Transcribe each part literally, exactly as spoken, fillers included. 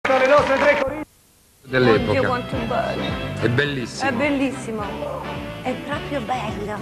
Le nostre tre corine dell'epoca. Oddio, quanto bello. È bellissimo. È bellissimo. È proprio bello.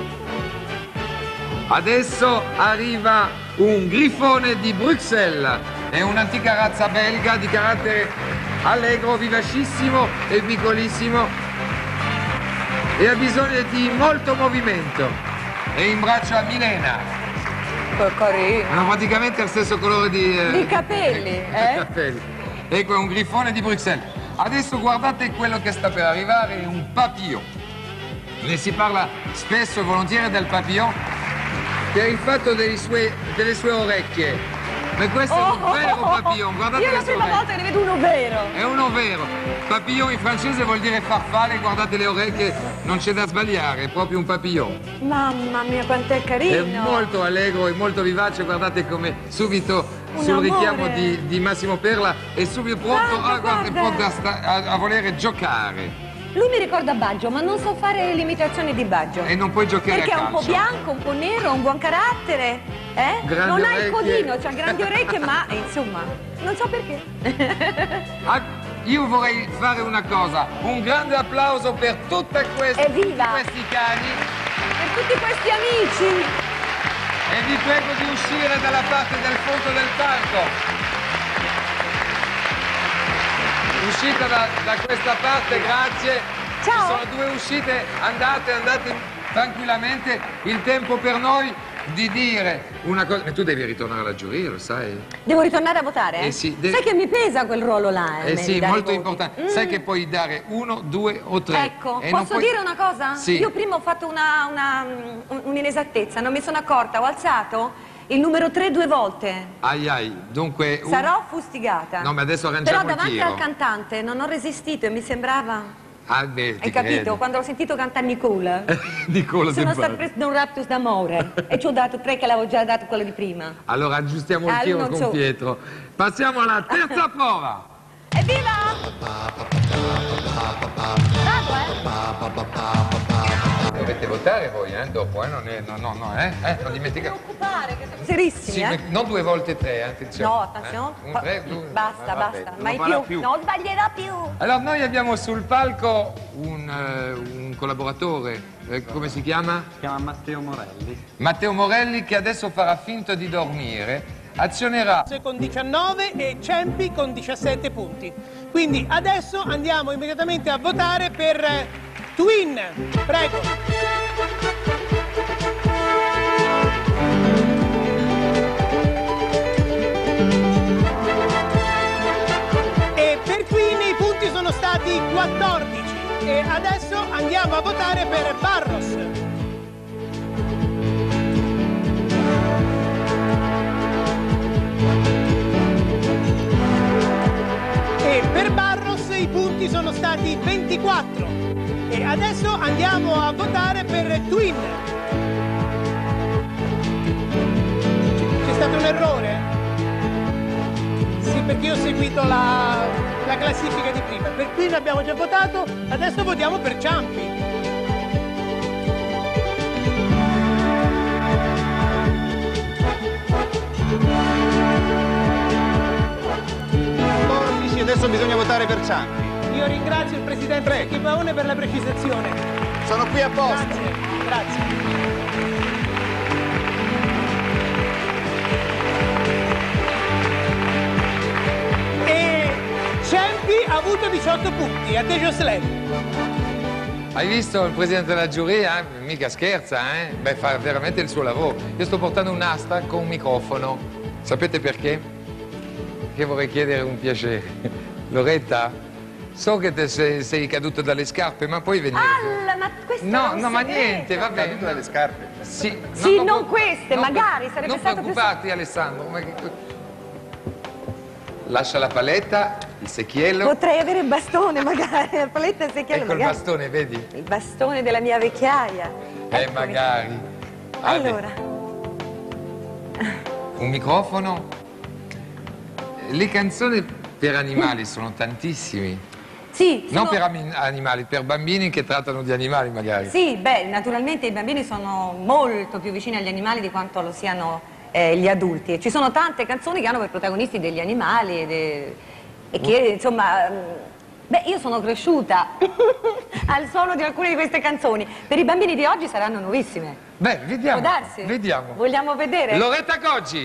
Adesso arriva un grifone di Bruxelles. È un'antica razza belga di carattere allegro, vivacissimo e piccolissimo. E ha bisogno di molto movimento. È in braccio a Milena. Che carino. Hanno praticamente lo stesso colore di... Eh, Di capelli, eh? capelli. Ecco, è un grifone di Bruxelles. Adesso guardate quello che sta per arrivare, è un papillon. Ne si parla spesso e volentieri del papillon per il fatto delle sue, delle sue orecchie. Ma questo Oh, è un vero papillon, guardate io le la sue prima orecchie. volta che ne vedo uno vero. È uno vero. Papillon in francese vuol dire farfalle, guardate le orecchie, non c'è da sbagliare, è proprio un papillon. Mamma mia, quanto è carino. È molto allegro e molto vivace, guardate come subito Un sul amore. richiamo di, di Massimo Perla è subito pronto, Guarda, a, guarda, è guarda. pronto a, sta- a, a volere giocare. Lui mi ricorda Baggio, ma non so fare l'imitazione di Baggio. E non puoi giocare Perché a è un po' calcio. bianco, un po' nero, ha un buon carattere, eh? Grandi non ha il orecchie. codino, c'ha grandi orecchie, ma insomma, non so perché. Ah, io vorrei fare una cosa, un grande applauso per tutte queste, Evviva! tutti questi cani Per tutti questi amici. e vi prego di uscire dalla parte del fondo del palco. Uscite da, da questa parte, grazie. Ciao. Ci sono due uscite, andate, andate tranquillamente. Il tempo per noi di dire una cosa. Ma tu devi ritornare alla giuria, lo sai? Devo ritornare a votare? Eh sì, devi- Sai che mi pesa quel ruolo là? Eh me, sì, di dare molto i voti. importante. Mm. Sai che puoi dare uno, due o tre. Ecco, E non posso puoi- dire una cosa? Sì. Io prima ho fatto una, una, un- un'inesattezza, non mi sono accorta, ho alzato il numero tre due volte. Ai ai, dunque... un- Sarò fustigata. No, ma adesso arrangiamo Però il davanti tiro. al cantante non ho resistito e mi sembrava... Ah, beh, ti Hai capito? credo. Quando l'ho sentito cantare Nicola, Nicola sono De stato Bardi. preso da un raptus d'amore e ci ho dato tre che l'avevo già dato quello di prima. Allora aggiustiamo il Ah, tiro non con so. Pietro. Passiamo alla terza prova. Evviva! Bravo, eh? Dovete votare voi, eh? Dopo, eh? Non è, no, no, no, eh? eh non dimenticate. Preoccupare, che siamo serissimi, Sì, eh? ma non due volte tre, eh? Attenzione. No, attenzione. Eh? Un, tre, due. Basta, Eh, vabbè, basta. non Mai farà più. Non sbaglierò più. Allora, noi abbiamo sul palco un, eh, un collaboratore, eh, come si chiama? Si chiama Matteo Morelli. Matteo Morelli, che adesso farà finta di dormire, azionerà. con diciannove e Cempi con diciassette punti. Quindi adesso andiamo immediatamente a votare per eh, Twin. Prego. E per Twin i punti sono stati quattordici. E adesso andiamo a votare per Barros. E per Barros i punti sono stati ventiquattro. E adesso andiamo a votare per Twin. C'è stato un errore? Sì, perché io ho seguito la, la classifica di prima. Per Twin abbiamo già votato, adesso votiamo per Ciampi. Sì, adesso bisogna votare per Ciampi. Io ringrazio il Presidente Chipaone per la precisazione. Sono qui apposta. Grazie, grazie. E Cempi ha avuto diciotto punti, a te Jocelyn. Hai visto il presidente della giuria? Eh? Mica scherza, eh? Beh, fa veramente il suo lavoro. Io sto portando un'asta con un microfono. Sapete perché? Perché vorrei chiedere un piacere. Loretta, so che te sei, sei caduta dalle scarpe, ma puoi venire? Alla, ma questo No, è un no, ma segreto. niente, va bene. Caduto dalle scarpe. Sì, Sì, non preoccup- queste, magari, pre- sarebbe non stato più preoccuparti, Alessandro. ma che- Lascia la paletta, il secchiello. Potrei avere il bastone, magari, la paletta e secchiello, Ecco il magari. bastone, vedi? Il bastone della mia vecchiaia. Eh, Eccomi. magari. Ade, Allora, un microfono. Le canzoni per animali sono tantissimi. sì, sono... Non per ami- animali, per bambini che trattano di animali magari. Sì, beh, naturalmente i bambini sono molto più vicini agli animali di quanto lo siano eh, gli adulti. Ci sono tante canzoni che hanno per protagonisti degli animali, e de- e che insomma, beh, io sono cresciuta al suono di alcune di queste canzoni. Per i bambini di oggi saranno nuovissime. Beh, vediamo. Può darsi? Vediamo. Vogliamo vedere? Loretta Goggi.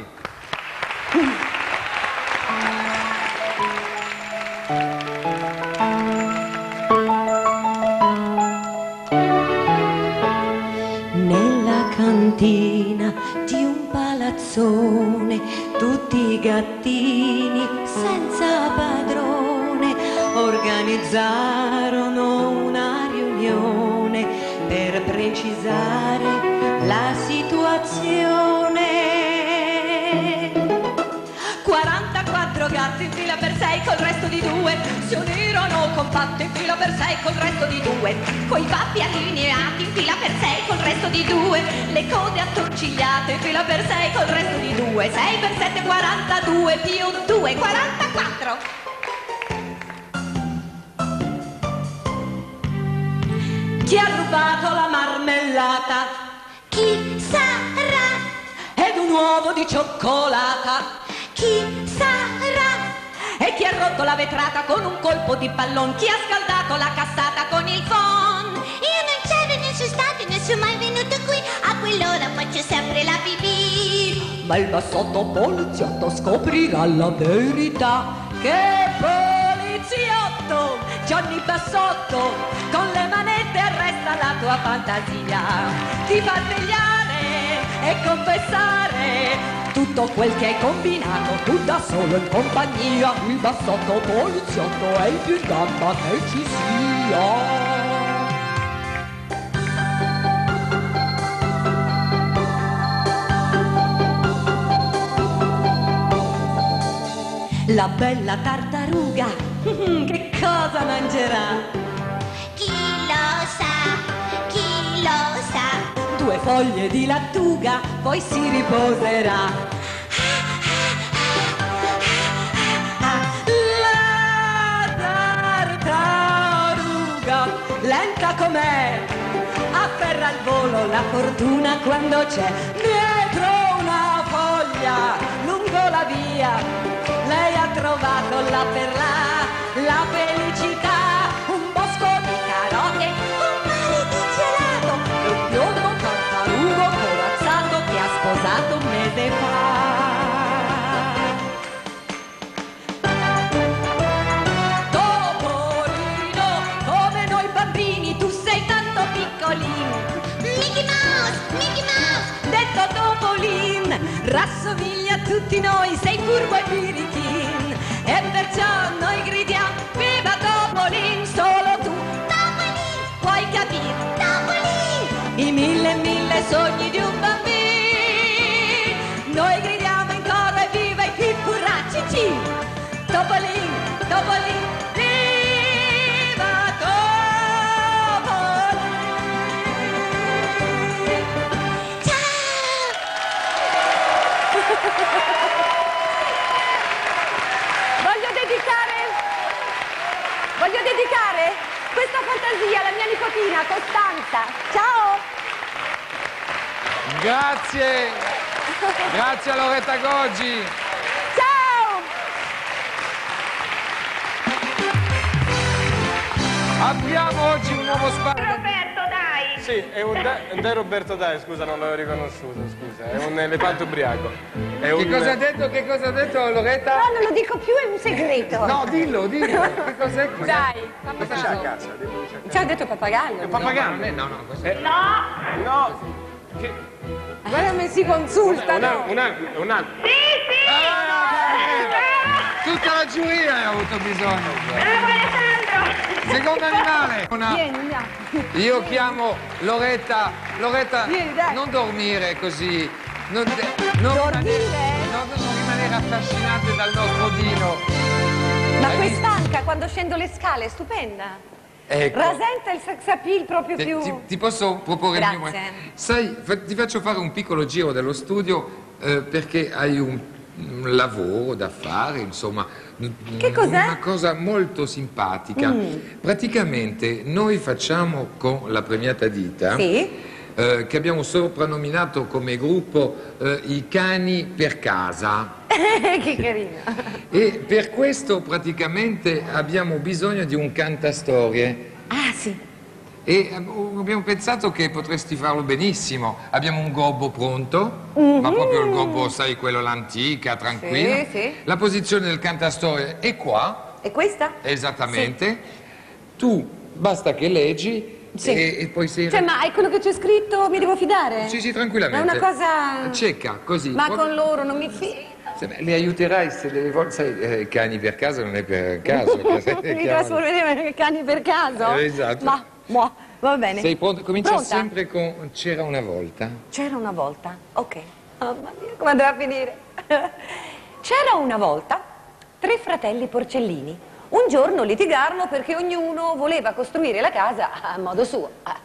Nella cantina di un palazzone, tutti i gattini senza padrone organizzarono una riunione per precisare la situazione. quarantaquattro gatti in fila per sei col resto di due si unirono compatti in fila per sei col resto di due, coi pappi allineati in fila per sei col resto di due, le code attorcigliate in fila per sei col resto di due, sei per sette quarantadue più due quarantaquattro. Chi ha rubato la marmellata? Chi sarà? Ed un uovo di cioccolata? Chi sarà? E chi ha rotto la vetrata con un colpo di pallone? Chi ha scaldato la cassata con il phon? Io non c'ero, non sono stato, non sono mai venuto qui. A quell'ora faccio sempre la pipì. Ma il bassotto poliziotto scoprirà la verità. Che poliziotto, Johnny Bassotto, con le manette arresta la tua fantasia. Ti fa svegliare e confessare tutto quel che hai combinato, tu da solo in compagnia. Il bassotto poliziotto è il più in gamba che ci sia. La bella tartaruga, che cosa mangerà? Chi lo sa, chi lo sa. Due foglie di lattuga, poi si riposerà. La tartaruga, lenta com'è, afferra al volo la fortuna quando c'è. Dietro una foglia, lungo la via, lei ha trovato là per là la felicità. Un bosco di carote, un mare di gelato, e un biondo tartarugo corazzato che ha sposato un mese fa. Topolino, come noi bambini, tu sei tanto piccolino. Mickey Mouse, Mickey Mouse, detto Topolin, rassomiglia a tutti noi, sei furbo e birichin, e perciò noi gridiamo viva Topolin, solo tu Topolin puoi capire Topolin, i mille e mille sogni di un bambino. Noi gridiamo in coro e viva i pippuracci, Topolin, Topolin, viva Topolin. Ciao! Voglio dedicare, voglio dedicare questa fantasia alla mia nipotina Costanza. Ciao! Grazie. Grazie a Loretta Goggi. Ciao! Apriamo oggi un nuovo spazio. Roberto, dai! Sì, è un, de- un De Roberto Dai, scusa, non l'avevo riconosciuto, scusa. È un elefante ubriaco. È Che un... cosa ha detto? Che cosa ha detto Loretta? No, non lo dico più, è un segreto. No, dillo, dillo. Che cos'è? Cos'è? Dai, C'è a casa, dillo, c'è a ci ha detto pappagallo. No, non è- no, no, cos'è? No! Che... Guarda come si consultano. Una, una, una... Tutta la giuria ha avuto bisogno. Secondo animale. Una- Vieni, andiamo. Io chiamo Loretta. Loretta, Vieni, dai. non dormire così. Non, de- non Dormire? rimanere, non, non rimanere affascinate dal nostro Dino. Ma Hai visto? quest'anca quando scendo le scale è stupenda. Ecco. Rasenta il sex appeal proprio Ti, più. ti- ti posso proporre il mio Grazie. momento? Sai, fa- ti faccio fare un piccolo giro dello studio eh, perché hai un, un lavoro da fare, insomma. n- Che cos'è? Una cosa molto simpatica. Mm. Praticamente noi facciamo con la premiata Dita, Sì. eh, che abbiamo soprannominato come gruppo eh, i cani per casa. Che carino. E per questo praticamente abbiamo bisogno di un cantastorie. Ah, sì. E abbiamo pensato che potresti farlo benissimo. Abbiamo un gobbo pronto, mm-hmm. ma proprio il gobbo, sai, quello l'antica, tranquillo. Sì, sì. La posizione del cantastorie è qua. E questa? Esattamente. Sì. Tu basta che leggi sì. e, e poi sei... Cioè, ma è quello che c'è scritto, mi devo fidare? Sì, sì, tranquillamente. È una cosa... Cieca, così. Ma Poi... con loro non mi fido. Li aiuterai se delle volte, sai, eh, cani per caso non è per caso. Mi trasformeremo in cani per caso? Eh, esatto. Ma, boh, va bene. Sei pronto? Comincia Pronta? sempre con c'era una volta. C'era una volta? Ok. Oh, mamma mia, come andrà a finire? C'era una volta tre fratelli porcellini. Un giorno litigarono perché ognuno voleva costruire la casa a modo suo. Ah.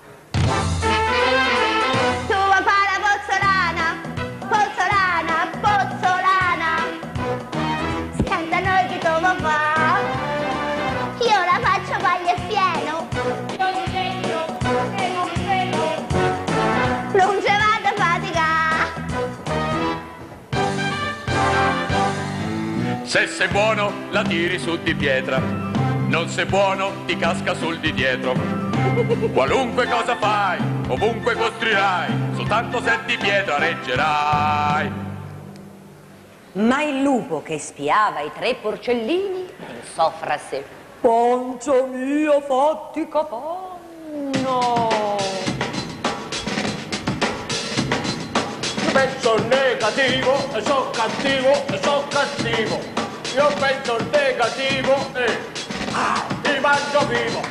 Tu vuoi fare la pozzolana? Pozzolana, pozzolana. Senta noi chi tu vuoi fare? Io la faccio paglia e fieno. Non ci vado a faticare. Se sei buono la tiri su di pietra, non sei buono ti casca sul di dietro. Qualunque cosa fai, ovunque costruirai, soltanto se di pietra reggerai. Ma il lupo che spiava i tre porcellini pensò fra sé: pancia mia, fatti capanno. Io penso negativo e sono cattivo e sono cattivo. Io penso negativo e ah, ti mangio vivo.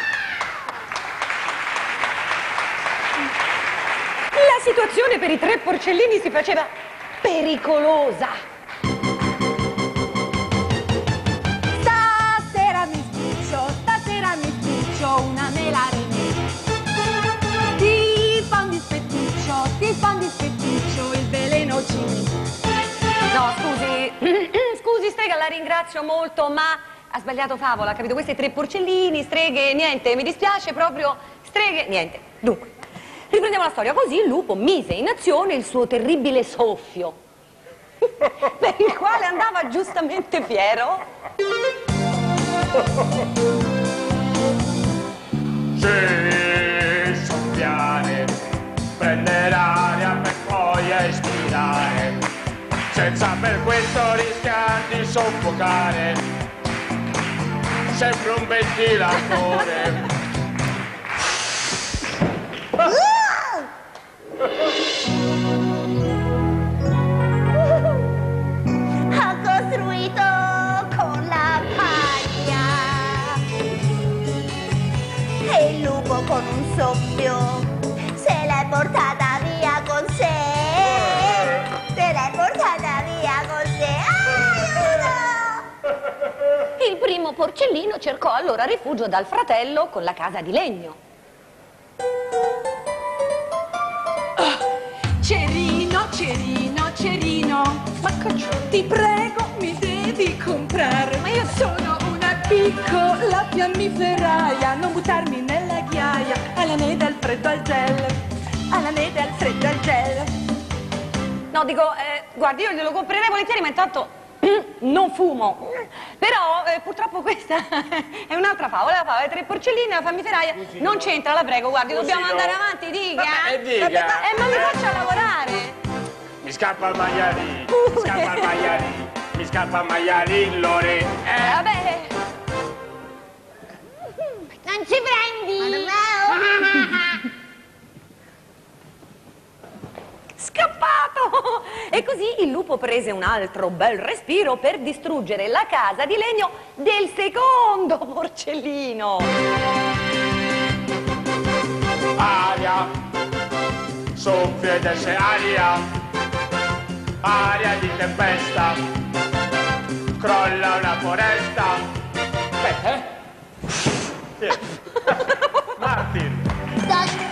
La situazione per i tre porcellini si faceva pericolosa. Stasera mi spiccio, stasera mi spiccio una mela remè. Ti fa un dispetticcio, ti fa un dispetticcio il veleno ci. No, scusi, scusi strega, la ringrazio molto, ma ha sbagliato favola, capito? Questi tre porcellini, streghe, niente, mi dispiace proprio, streghe, niente. Dunque, riprendiamo la storia. Così il lupo mise in azione il suo terribile soffio, per il quale andava giustamente fiero. Sì, soffiare, prendere aria per poi espirare, senza per questo rischiare di soffocare, sempre un ventilatore. Ha costruito con la paglia e il lupo con un soffio se l'è portata via con sé. Se l'è portata via con sé. Aiuto! Il primo porcellino cercò allora rifugio dal fratello con la casa di legno. Cerino, cerino, cerino, ma ti prego mi devi comprare. Ma io sono una piccola fiammiferaia, non buttarmi nella ghiaia. Alla neve, al freddo, al gel, alla neve, al freddo, al gel. No, dico, eh, guardi, io glielo comprerei volentieri, ma intanto non fumo. Però eh, purtroppo questa è un'altra favola, la favola dei tre porcellini, la fiammiferaia non c'entra, la prego, guardi, dobbiamo andare avanti, dica. Vabbè, dica. Eh, ma mi faccia lavorare. Mi scappa il maialino, mi scappa il maialino, mi scappa il maialino, eh. Eh, vabbè. Non ci prendi! Scappato! E così il lupo prese un altro bel respiro per distruggere la casa di legno del secondo porcellino. Aria, soffia ed esce aria, aria di tempesta, crolla una foresta. Eh, eh? Sì. Martin. Danni!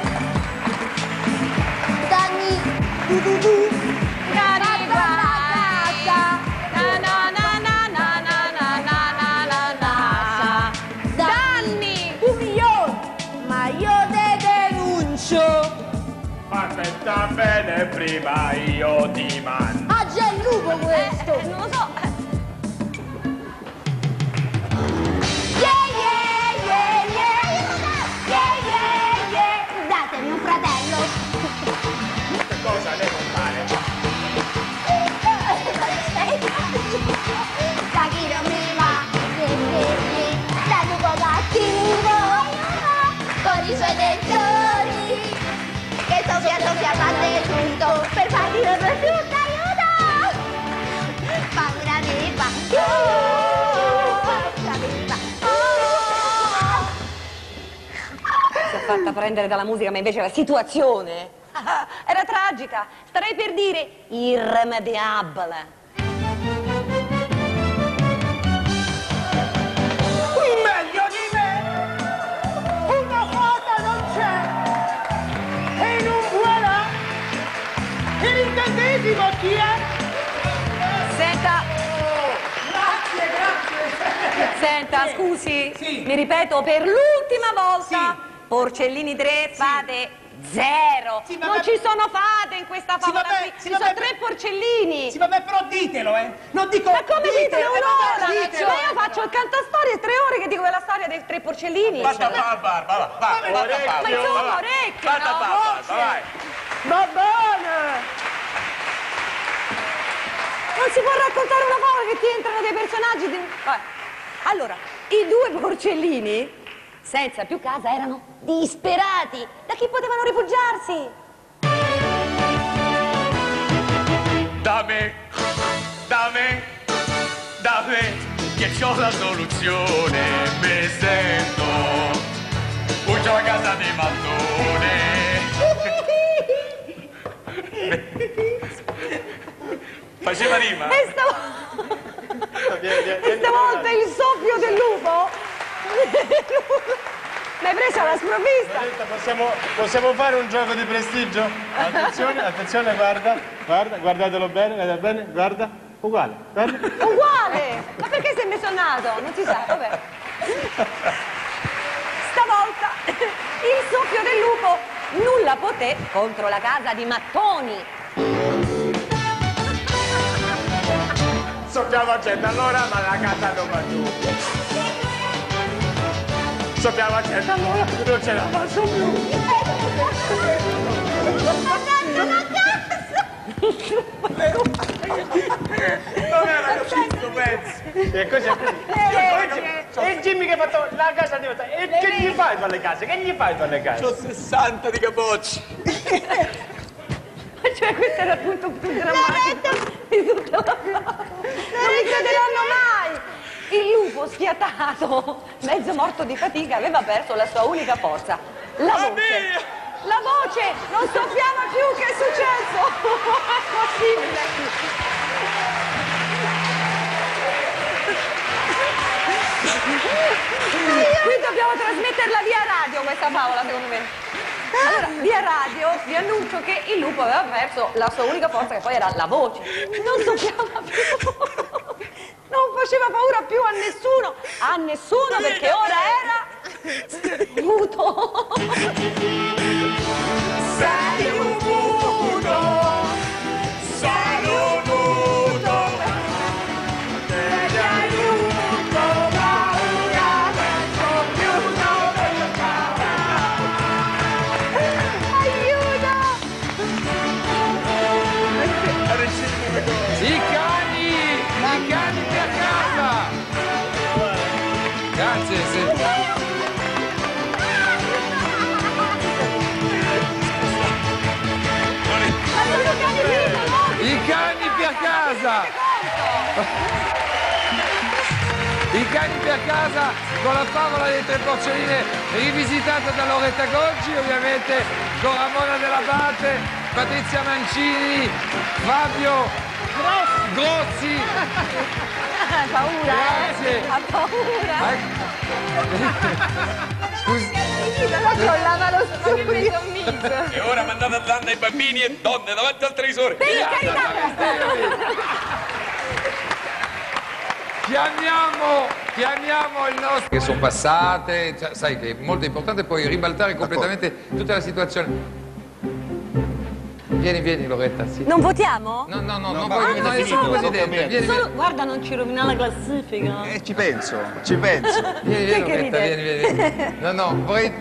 Danni! Du du du! Cari guarda, na na na na na na na na na na. Danni! Un milione! Ma io te denuncio! Aspetta bene, prima io ti mando. A Gelluto! lupo questo? Eh, non lo so. Yeah, yeah, yeah, yeah. Yeah, yeah, yeah. Datemi un fratello. Che cosa lei non fare? Da chi non mi va, da lupo cattivo, con i suoi dentoni, che soffia soffia batte tutto, per farti una prosciutta, aiuto! Fammi una pipa, una pipa, Si è fatta prendere dalla musica, ma invece la situazione era tragica. Starei per dire irremediabile. Meglio di me, una fata non c'è, e in un voilà, e l'incantesimo chi è? Senta, Grazie, grazie. senta, scusi, Sì. mi ripeto per l'ultima volta, Sì. Porcellini tre, fate zero. Sì, ma non va- ci sono fate in questa Sì, favola vabbè, qui, sì, ci vabbè, sono per- tre porcellini. Sì, vabbè, però ditelo, eh. Non dico... Ma come dite ditelo, un'ora? eh, Ma ditelo. io faccio il cantastorie tre ore che dico quella storia dei tre porcellini. Basta fa barba, va, va, Come basta orecchio? barba. Ma insomma, va. orecchio, Basta no? barba, vai. Va bene. Non si può raccontare una favola che ti entrano dei personaggi di... Vabbè. Allora, i due porcellini, senza più casa, erano disperati. Da chi potevano rifugiarsi? Da me, da me, da me, che c'ho la soluzione, mi sento, fuggo a casa di mattone. Faceva rima? E stavolta, e stavolta il soffio del lupo? L'hai presa alla sprovvista? Possiamo, possiamo fare un gioco di prestigio? Attenzione, attenzione, guarda, guarda, guardatelo bene, guarda bene, guarda, uguale, guarda. Uguale! Ma perché si è messo nato? Non si sa, vabbè. Stavolta il soffio del lupo nulla poté contro la casa di mattoni. Soffiamo accento allora, ma la casa non va giù. Soffiamo accento allora, non ce la faccio più. Non era così sto pezzo. E così è così. E il Jimmy che ha fatto la casa di mattone. E che gli fai tu alle case? Che gli fai tu alle case? C'ho sessanta di capocci. Cioè, questo era il punto più drammatico di tutta la favola. Non mi crederanno mai! Il lupo sfiatato, mezzo morto di fatica, aveva perso la sua unica forza, la voce. La voce! Non soffiava più, che è successo? È possibile! Qui dobbiamo trasmetterla via radio questa favola, secondo me. Allora, via radio vi annuncio che il lupo aveva perso la sua unica forza, che poi era la voce. Non soffiava più. Non faceva paura più a nessuno. A nessuno, perché ora era muto. Sei un muto, sono nudo. Te ne aiuto, paura, penso più non Aiuto! I cani! I cani per casa! Grazie, sì. I cani per casa! I cani per casa con la favola delle tre porcelline rivisitata da Loretta Goggi, ovviamente con Ramona Dell'Abate, Patrizia Mancini, Fabio Grossi. Ha paura, Grazie. eh? Ha paura. Scusi, La collava lo studio. E ora mandate a danna i bambini e donne davanti al televisore. Per carità! chiamiamo, chiamiamo il nostro... Che sono passate, cioè, sai che è molto importante poi ribaltare completamente tutta la situazione. Vieni, vieni Loretta, sì. Non votiamo? No, no, no, No, non ma- voglio, ma no, io sono finito, presidente. dopo Vieni, Solo, vieni. guarda, non ci rovina la classifica. Eh, ci penso, ci penso. Vieni, Chi è vieni, che Loretta, ride? vieni, vieni, vieni. No, no, vorrei...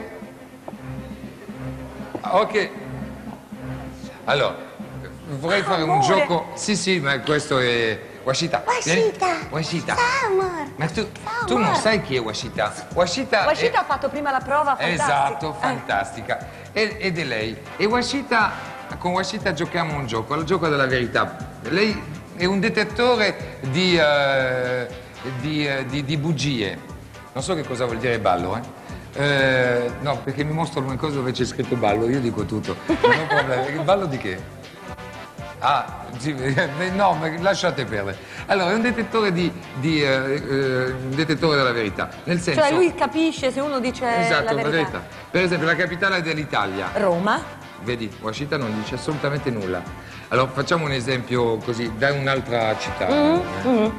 Ok. Allora, vorrei fare un Amore. gioco... Sì, sì, ma questo è... Washita. vieni. Washita. Washita. Ciao, amor. Ma tu, Ciao, tu non amor. sai chi è Washita? Washita, Washita è... ha fatto prima la prova fantastica. Esatto, Eh. fantastica. Ed, ed è lei. E Washita, con Washita giochiamo un gioco, il gioco della verità. Lei è un detettore di, eh, di, eh, di- di bugie. Non so che cosa vuol dire ballo, eh. Eh, no, perché mi mostrano una cosa dove c'è scritto ballo, io dico tutto. Non ho problema. Il ballo di che? Ah, sì, no, ma lasciate perdere. Allora, è un detettore di, di, eh, eh, un detettore della verità. Nel senso... Cioè lui capisce se uno dice Esatto, la verità. Per esempio, la capitale dell'Italia. Roma. Vedi, Washita non dice assolutamente nulla. Allora, facciamo un esempio così, da un'altra città. Mm,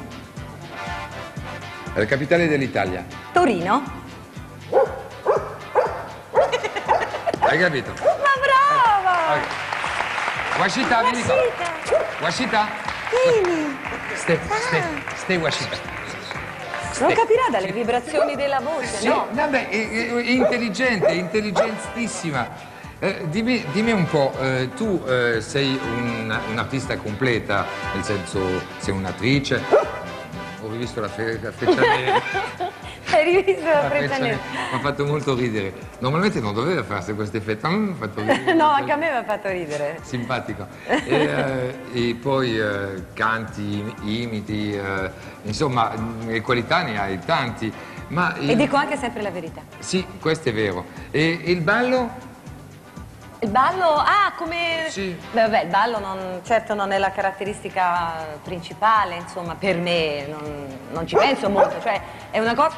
La capitale dell'Italia. Torino. Hai capito? Ma brava! Ok. Washita, vieni qua. Washita? Vieni. Ste, ste, ste Washita. Non capirà dalle vibrazioni della voce, Sì, no? vabbè, è, è- è intelligente, intelligentissima. Eh, dimmi, dimmi un po', eh, tu eh, sei un- un'artista completa, nel senso sei un'attrice? Ho rivisto la, fe- la freccia nera. Hai rivisto la La freccia freccia nera? nera. Mi ha fatto molto ridere. Normalmente non doveva farsi questo effetto, ma mi ha fatto ridere. No, anche a me mi ha fatto ridere. Simpatico. E, eh, e poi eh, canti, imiti, eh, insomma, le qualità ne hai tanti. Ma E dico anche sempre la verità. Sì, questo è vero. E, e il ballo? Il ballo, ah, come... Sì. Beh, vabbè, il ballo non- certo non è la caratteristica principale, insomma, per me, non, non ci penso molto, cioè è una cosa...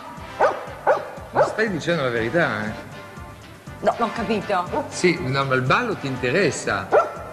Ma stai dicendo la verità, eh? No, non ho capito. Sì, no, ma il ballo ti interessa.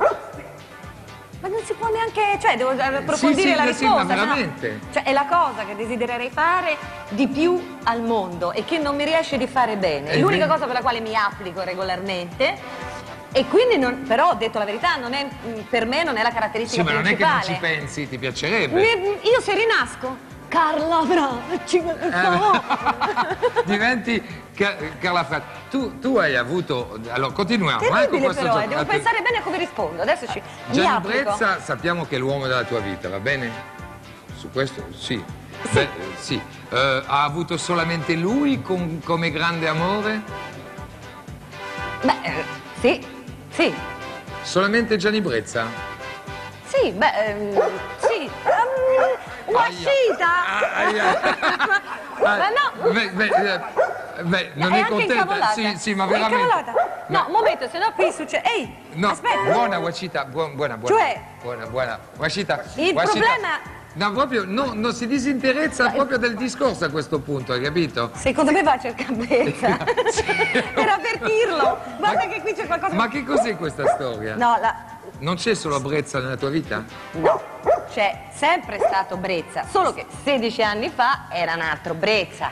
Ma non si può neanche, cioè devo approfondire Sì, sì, la sì, risposta. ma se no- veramente? Cioè è la cosa che desidererei fare di più al mondo e che non mi riesce di fare bene. È Eh, l'unica beh. cosa per la quale mi applico regolarmente. E quindi, non- però, ho detto la verità, non è, per me non è la caratteristica Sì, ma non è che non principale. ci pensi, ti piacerebbe. Mi- io se rinasco, Carla Brava, ci Eh, no. Diventi Ca- Carla Frati. Tu, tu hai avuto. Allora, continuiamo. eh, con Terribile questo però, eh, gioco. devo pensare bene a come rispondo. Adesso ci mi Gianni applico. Brezza sappiamo che è l'uomo della tua vita, va bene? Su questo sì. Beh, eh, sì. Eh, ha avuto solamente lui com- come grande amore? Beh, eh, sì, sì, Solamente Gianni Brezza? sì, beh, ehm, sì. Um, Washita! Ah, aia. Ma no! Beh, beh, eh, beh, non è è anche contenta? incavolata. Sì, sì, ma È veramente. incavolata. No, un momento, se no qui succede. Ehi! No, aspetta! buona Washita, buona, buona, buona. Cioè? Buona, buona. Washita. Il Washita. problema- No, proprio, no, non si disinteressa proprio del discorso a questo punto, hai capito? Secondo me va a cercare Brezza. Per avvertirlo. Guarda che qui c'è qualcosa. Ma che cos'è questa storia? No, la... Non c'è solo Brezza nella tua vita? no. C'è sempre stato Brezza, solo che sedici anni fa era un altro Brezza.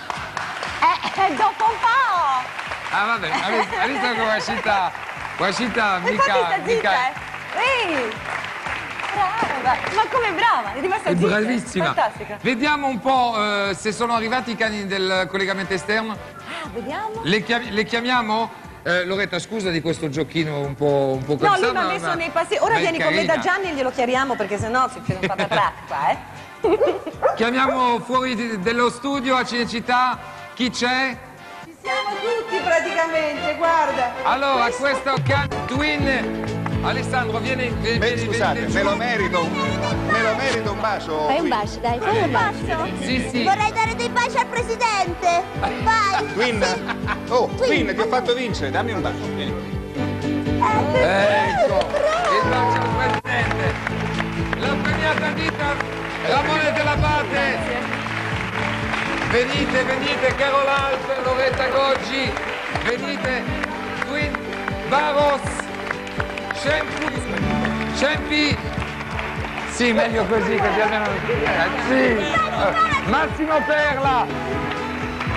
Eh, eh, dopo un po'! Ah, vabbè, hai visto- hai visto che Washita, Washita Infatti mica, sta mica... zitta, eh! Ehi! Brava! Ma come brava? È rimasta È zitta. bravissima. Fantastica. Vediamo un po' eh, se sono arrivati i cani del collegamento esterno. Ah, vediamo. Le, chiam- le chiamiamo? Eh, Loretta, scusa di questo giochino un po', un po' No, così, lui mi ha ma- messo ma- nei passi. Ora ma è vieni con me da carina. Gianni e glielo chiariamo perché sennò succede un patatrac qua, eh? Chiamiamo fuori di- dello studio a Cinecittà. Chi c'è? Ci siamo tutti praticamente, guarda. Allora, questo can Twin. Alessandro, vieni, vieni, Beh, vieni, scusate, vieni me giù. lo merito, me lo merito un bacio. Fai un qui. bacio, dai, fai un bacio. Sì, sì. Vorrei dare dei baci al presidente. Vai. Twin, oh, Twin, ti ho fatto vincere, dammi un bacio. Vieni. Ecco, il bacio al presidente. La premiata vita, Ramone della Parte. Venite, venite, Carol Alp, Loretta Goggi. Venite, Twin, Baros, Scempi, Scempi. Sì, meglio così, così almeno... Eh, sì. Massimo Perla.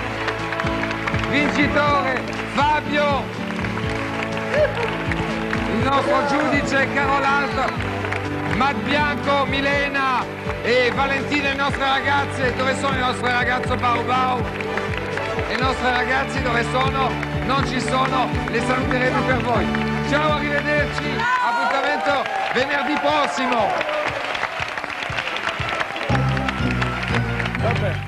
Vincitore, Fabio. il nostro giudice Carol Alto, Matt Bianco, Milena e Valentina, le nostre ragazze. Dove sono le nostre ragazze Bau Bau? Le nostre ragazze dove sono? Non ci sono, le saluteremo per voi. Ciao, arrivederci, appuntamento venerdì prossimo. Vabbè.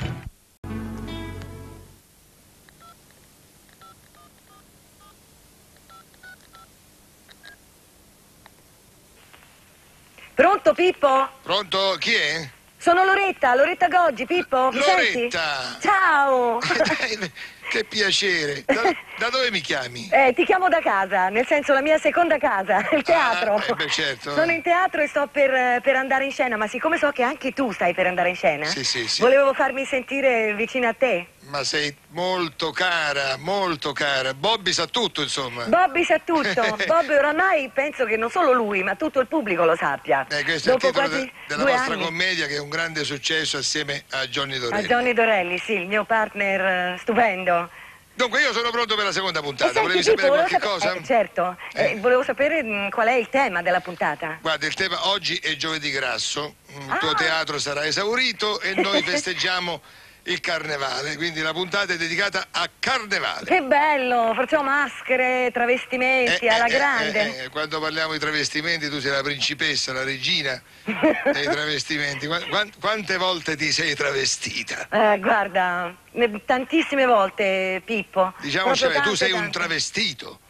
Pronto, Pippo? Pronto? Chi è? Sono Loretta, Loretta Goggi, Pippo, mi senti? Loretta! Ciao! Che piacere. Da, da dove mi chiami? Eh, ti chiamo da casa, nel senso la mia seconda casa, il teatro. Ah, eh, beh, certo. Sono in teatro e sto per, per andare in scena, ma siccome so che anche tu stai per andare in scena, Sì, sì, sì. volevo farmi sentire vicino a te. Ma sei molto cara, molto cara. Bobby sa tutto, insomma. Bobby sa tutto. Bobby oramai penso che non solo lui, ma tutto il pubblico lo sappia. Eh, questo Dopo è il titolo quasi de- della due nostra anni. commedia, che è un grande successo assieme a Johnny A Dorelli. Johnny Dorelli, sì, il mio partner eh, stupendo. Dunque, io sono pronto per la seconda puntata. E senti, Volevi Pippo, sapere volevo qualche sape- cosa? eh, certo. Eh, volevo sapere mh, qual è il tema della puntata. Guarda, il tema oggi è giovedì grasso, il tuo Ah. teatro sarà esaurito e noi festeggiamo il carnevale, quindi la puntata è dedicata a carnevale. Che bello, facciamo maschere, travestimenti, Eh, alla eh, grande. eh, eh, quando parliamo di travestimenti tu sei la principessa, la regina dei travestimenti. Qua- quan- quante volte ti sei travestita? Eh, guarda, ne- tantissime volte, Pippo. Diciamoci, Proprio tu tante, sei un tante. travestito.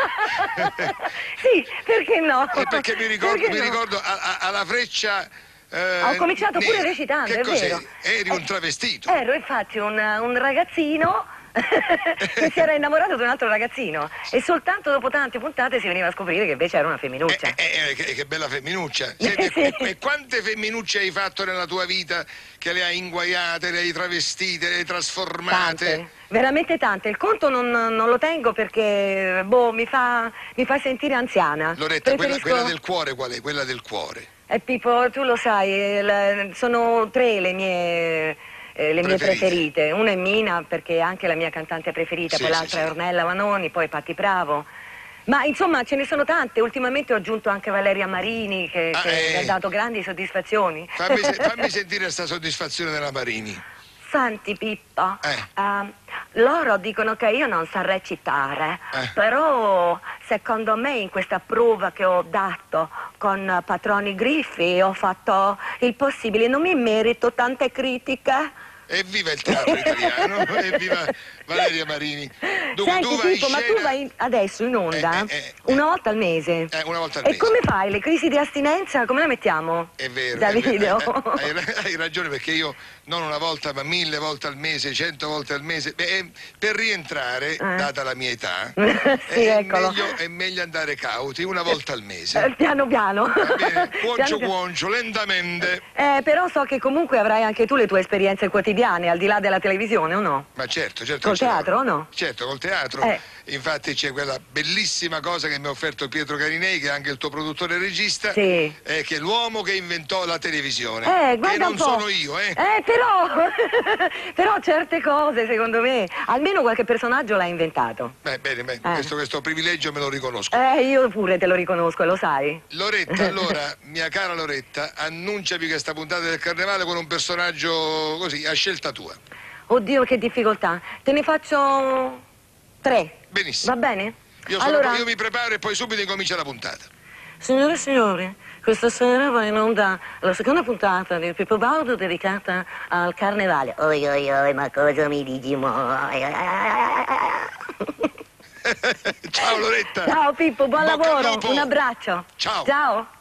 Sì, perché no? Eh, perché mi ricordo, Perché mi no? ricordo a- a- alla freccia. eh, Ho cominciato pure nera. recitando, Che è cos'eri? vero. Eri Eh, un travestito. Ero infatti un, un ragazzino che si era innamorato di un altro ragazzino e soltanto dopo tante puntate si veniva a scoprire che invece era una femminuccia. Eh, eh, eh, che, che bella femminuccia. Senti, Sì. e, e quante femminucce hai fatto nella tua vita che le hai inguaiate, le hai travestite, le hai trasformate? Tante, veramente tante. Il conto non, non lo tengo perché boh, mi fa, mi fa sentire anziana. Loretta, quella, Preferisco- quella del cuore qual è? Quella del cuore. Eh, Pippo, tu lo sai, eh, le- sono tre le mie, eh, le mie Preferite. preferite. Una è Mina, perché è anche la mia cantante preferita, Sì, poi sì, l'altra sì. è Ornella Vanoni, poi Patti Bravo. Ma insomma ce ne sono tante. Ultimamente ho aggiunto anche Valeria Marini, che, Ah, che eh. mi ha dato grandi soddisfazioni. Fammi, se- fammi sentire questa soddisfazione della Marini. Senti Pippo, Eh. ehm, loro dicono che io non so recitare, Eh. però secondo me in questa prova che ho dato con Patroni Griffi ho fatto il possibile, non mi merito tante critiche. Evviva il teatro italiano, evviva Valeria Marini. Dunque, Senti tu vai Pippo, in ma scena... tu vai in- adesso in onda Eh, eh, eh, una volta al mese. Eh, una volta al E mese. come fai? Le crisi di astinenza come la mettiamo? È vero, Da è vero, video. eh, eh, hai, hai ragione, perché io non una volta ma mille volte al mese, cento volte al mese, beh, eh, per rientrare, data la mia età, Sì, è, eccolo. meglio, è meglio andare cauti, una volta al mese. Eh, piano piano. Va bene, cuoncio Piano piano. cuoncio, lentamente. Eh, però so che comunque avrai anche tu le tue esperienze quotidiane, al di là della televisione, o no? Ma certo, certo. Col che ce l'ho. teatro o no? Certo, col teatro. Eh. Infatti c'è quella bellissima cosa che mi ha offerto Pietro Carinei, che è anche il tuo produttore e regista, Sì. eh, che è l'uomo che inventò la televisione. Eh, che guarda non un po'. sono io, eh. Eh, però, però certe cose, secondo me, almeno qualche personaggio l'ha inventato. Beh, bene, beh, questo, questo privilegio me lo riconosco. Eh, io pure te lo riconosco, e lo sai. Loretta, allora, mia cara Loretta, annunciami questa puntata del carnevale con un personaggio così, a scelta tua. Oddio, che difficoltà. Te ne faccio tre. Benissimo. Va bene? Io, sono- allora, io mi preparo e poi subito incomincia la puntata. signore e signori, questa sera va in onda la seconda puntata di Pippo Baudo dedicata al carnevale. Oi oi oi, ma cosa mi dici mo? Ciao Loretta. Ciao Pippo, buon Bocca al lavoro. lupo. Un abbraccio. Ciao. Ciao.